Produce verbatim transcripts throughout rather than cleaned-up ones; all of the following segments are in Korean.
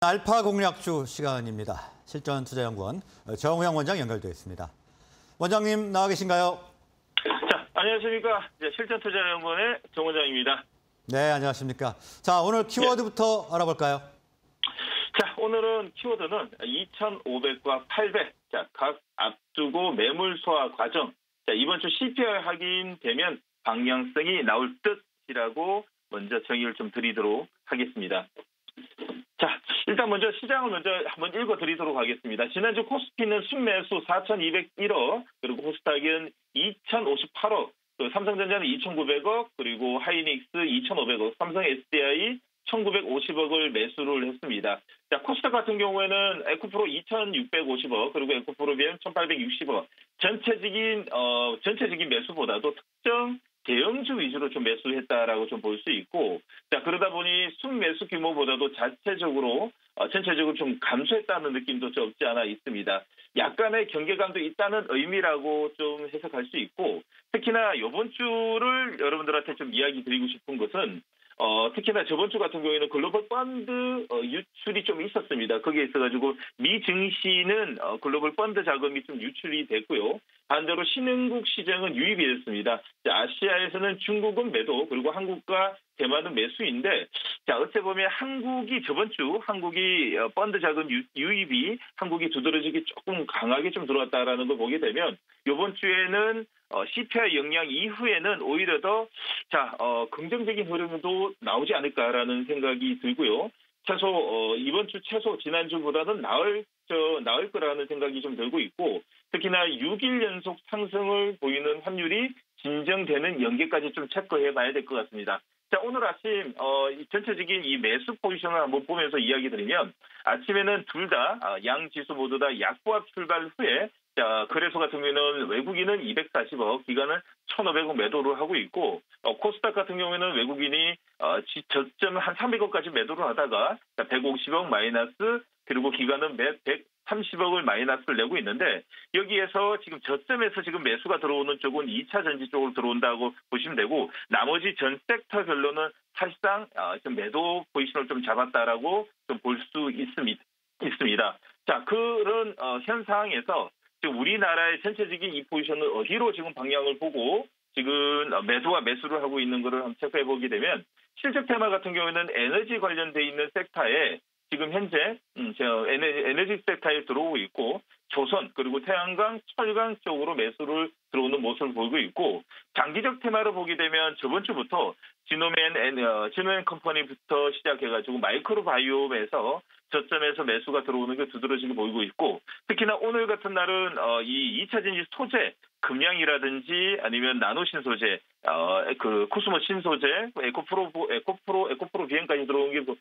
알파 공략주 시간입니다. 실전투자연구원 정우영 원장 연결되어 있습니다. 원장님 나와 계신가요? 자, 안녕하십니까. 실전투자연구원의 정 원장입니다. 네, 안녕하십니까. 자, 오늘 키워드부터 네. 알아볼까요? 자, 오늘은 키워드는 이천오백과 팔백, 자, 각 앞두고 매물 소화 과정. 자, 이번 주 씨피아이 확인되면 방향성이 나올 듯이라고 먼저 정의를 좀 드리도록 하겠습니다. 자, 일단 먼저 시장을 먼저 한번 읽어드리도록 하겠습니다. 지난주 코스피는 순매수 사천이백일억, 그리고 코스닥은 이천오십팔억, 또 삼성전자는 이천구백억, 그리고 하이닉스 이천오백억, 삼성 에스디아이 천구백오십억을 매수를 했습니다. 자, 코스닥 같은 경우에는 에코프로 이천육백오십억, 그리고 에코프로비엠 천팔백육십억. 전체적인 어 전체적인 매수보다도 특정 대형주 위주로 좀 매수했다라고 좀 볼 수 있고, 자, 그러다 보니 순매수 규모보다도 자체적으로 어, 전체적으로 좀 감소했다는 느낌도 좀 없지 않아 있습니다. 약간의 경계감도 있다는 의미라고 좀 해석할 수 있고, 특히나 이번 주를 여러분들한테 좀 이야기 드리고 싶은 것은 어, 특히나 저번 주 같은 경우에는 글로벌 펀드 어, 유출이 좀 있었습니다. 거기에 있어가지고 미 증시는 어, 글로벌 펀드 자금이 좀 유출이 됐고요. 반대로 신흥국 시장은 유입이 됐습니다. 자, 아시아에서는 중국은 매도, 그리고 한국과 대만은 매수인데, 자, 어찌 보면 한국이 저번 주 한국이 어, 펀드 자금 유, 유입이 한국이 두드러지기 조금 강하게 좀 들어왔다라는 걸 보게 되면 이번 주에는 어, 씨피아이 영향 이후에는 오히려 더, 자, 어, 긍정적인 흐름도 나오지 않을까라는 생각이 들고요. 최소, 어, 이번 주 최소 지난주보다는 나을, 저, 나을 거라는 생각이 좀 들고 있고, 특히나 육 일 연속 상승을 보이는 확률이 진정되는 연계까지 좀 체크해 봐야 될 것 같습니다. 자, 오늘 아침, 어, 전체적인 이 매수 포지션을 한번 보면서 이야기 드리면, 아침에는 둘 다, 어, 양 지수 모두 다 약보합 출발 후에, 자, 거래소 같은 경우에는 외국인은 이백사십억, 기관은 천오백억 매도를 하고 있고, 어, 코스닥 같은 경우에는 외국인이 어, 저점 한 삼백억까지 매도를 하다가 자, 백오십억 마이너스, 그리고 기관은 매 백삼십억을 마이너스를 내고 있는데, 여기에서 지금 저점에서 지금 매수가 들어오는 쪽은 이 차 전지 쪽으로 들어온다고 보시면 되고, 나머지 전 섹터별로는 사실상 어, 좀 매도 포지션을 좀 잡았다라고 좀 볼 수 있습니다. 있습니다. 자, 그런 어, 현 상황에서 지금 우리나라의 전체적인 이 포지션을 어디로 지금 방향을 보고 지금 매도와 매수를 하고 있는 것을 한번 체크해 보게 되면, 실적 테마 같은 경우에는 에너지 관련돼 있는 섹터에 지금 현재 음, 저 에너지, 에너지 섹터에 들어오고 있고, 조선 그리고 태양광, 철강 쪽으로 매수를 들어오는 모습을 보이고 있고, 장기적 테마를 보게 되면 저번 주부터 지노맨 어, 지노맨 컴퍼니부터 시작해가지고 마이크로 바이옴에서 저점에서 매수가 들어오는 게 두드러지게 보이고 있고, 특히나 오늘 같은 날은 어, 이 이 차 전지 소재, 금양이라든지 아니면 나노 신소재, 어, 그 코스모 신소재, 에코프로, 에코프로, 에코프로 비행까지 들어오는 게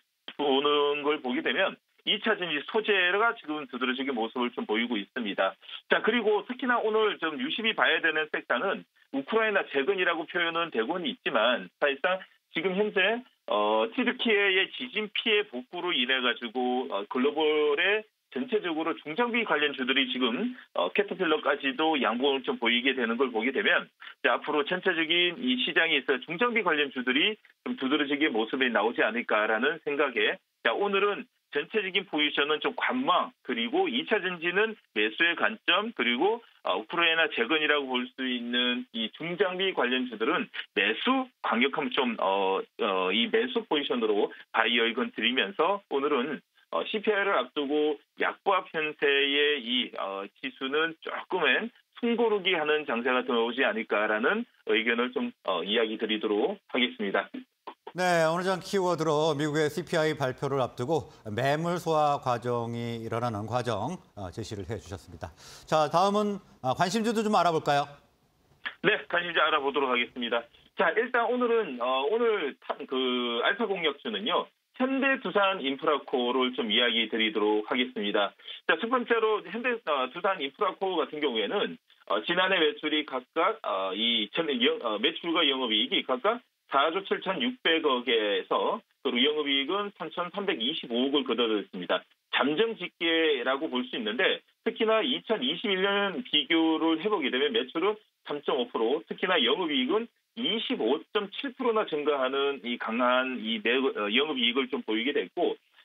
보는 걸 보게 되면 이 차 전지 소재가 지금 두드러지게 모습을 좀 보이고 있습니다. 자, 그리고 특히나 오늘 좀 유심히 봐야 되는 섹터는 우크라이나 재건이라고 표현은 되고는 있지만, 사실상 지금 현재 어, 튀르키예의 지진 피해 복구로 인해 가지고 어, 글로벌의 전체적으로 중장비 관련 주들이 지금 어, 캐터필러까지도 양봉을 좀 보이게 되는 걸 보게 되면, 자, 앞으로 전체적인 이 시장에 있어 중장비 관련 주들이 좀 두드러지게 모습이 나오지 않을까라는 생각에, 자, 오늘은 전체적인 포지션은 좀 관망, 그리고 이 차 전지는 매수의 관점, 그리고 어, 우크라이나 재건이라고 볼 수 있는 이 중장비 관련 주들은 매수 강력함 좀 어, 어, 이 매수 포지션으로 바이어 의견 드리면서, 오늘은 어, 씨피아이를 앞두고 약보합 형태의 이 어, 지수는 조금은 숨고르기 하는 장세가 들어오지 않을까라는 의견을 좀 어, 이야기 드리도록 하겠습니다. 네, 오늘 전 키워드로 미국의 씨피아이 발표를 앞두고 매물 소화 과정이 일어나는 과정 어, 제시를 해주셨습니다. 자, 다음은 어, 관심주도 좀 알아볼까요? 네, 관심주 알아보도록 하겠습니다. 자, 일단 오늘은 어, 오늘 타, 그 알파 공략주는요, 현대두산인프라코를 좀 이야기 드리도록 하겠습니다. 자, 첫 번째로 현대두산인프라코 같은 경우에는 어, 지난해 매출이 각각 어, 이 전, 어, 매출과 영업이익이 각각 사조 칠천육백억에서 그리고 영업이익은 삼천삼백이십오억을 거둬들였습니다. 잠정 집계라고 볼 수 있는데, 특히나 이천이십일 년 비교를 해보게 되면 매출은 삼 점 오 퍼센트, 특히나 영업이익은 이십오 점 칠 퍼센트나 증가하는 이 강한 이 영업이익을 좀 보이게 됐고,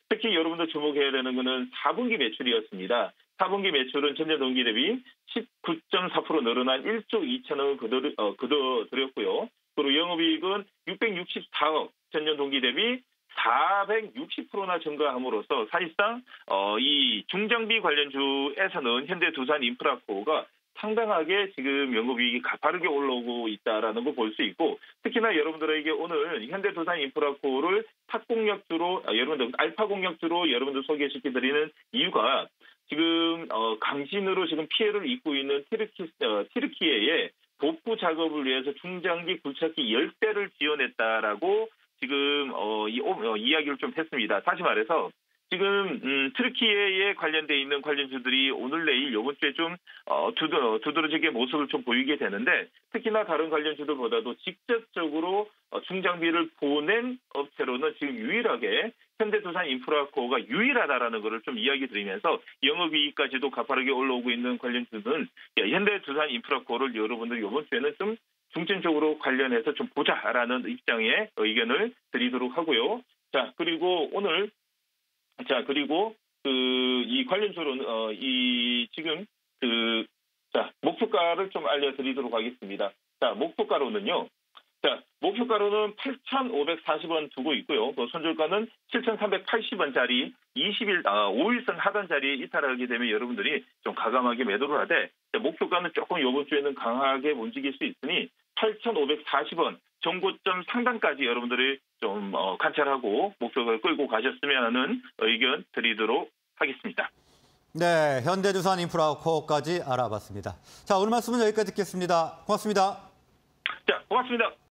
특히 여러분들 주목해야 되는 것은 사 분기 매출이었습니다. 사 분기 매출은 전년 동기 대비 십구 점 사 퍼센트 늘어난 일조 이천억을 거둬, 어, 거둬들였고요. 그리고 영업이익은 육백육십사억, 전년 동기 대비 사백육십 퍼센트나 증가함으로써 사실상 어, 이 중장비 관련주에서는 현대두산인프라코가 상당하게 지금 영업이익이 가파르게 올라오고 있다라는 거 볼 수 있고, 특히나 여러분들에게 오늘 현대두산인프라코를 탑공략주로 아, 여러분들 알파 공략주로 여러분들 소개시켜드리는 이유가 지금 어, 강진으로 지금 피해를 입고 있는 티르키 어, 티르키예의 복구 작업을 위해서 중장비 굴착기 열 대를 지원했다라고 지금 어, 이, 어, 이야기를 좀 했습니다. 다시 말해서 지금 음, 트르키예에 관련돼 있는 관련주들이 오늘 내일 이번 주에 좀 어, 두드, 두드러지게 모습을 좀 보이게 되는데, 특히나 다른 관련주들보다도 직접적으로 어, 중장비를 보낸 업체로는 지금 유일하게 현대두산인프라코가 유일하다라는 것을 좀 이야기 드리면서 영업이익까지도 가파르게 올라오고 있는 관련주는 현대두산인프라코를 여러분들 이번 주에는 좀 중점적으로 관련해서 좀 보자라는 입장의 의견을 드리도록 하고요. 자, 그리고 오늘 자, 그리고 그 이 관련주로는 어, 이 지금 그 자, 목표가를 좀 알려드리도록 하겠습니다. 자, 목표가로는요. 자, 목표가로는 팔천오백사십 원 두고 있고요. 또 손절가는 칠천삼백팔십 원짜리 이십 일, 아, 오 일선 하단 자리에 이탈하게 되면 여러분들이 좀 과감하게 매도를 하되, 자, 목표가는 조금 이번 주에는 강하게 움직일 수 있으니 팔천오백사십 원 정고점 상단까지 여러분들이 좀 어, 관찰하고 목표를 끌고 가셨으면 하는 의견 드리도록 하겠습니다. 네, 현대두산인프라코까지 알아봤습니다. 자, 오늘 말씀은 여기까지 듣겠습니다. 고맙습니다. 자, 고맙습니다.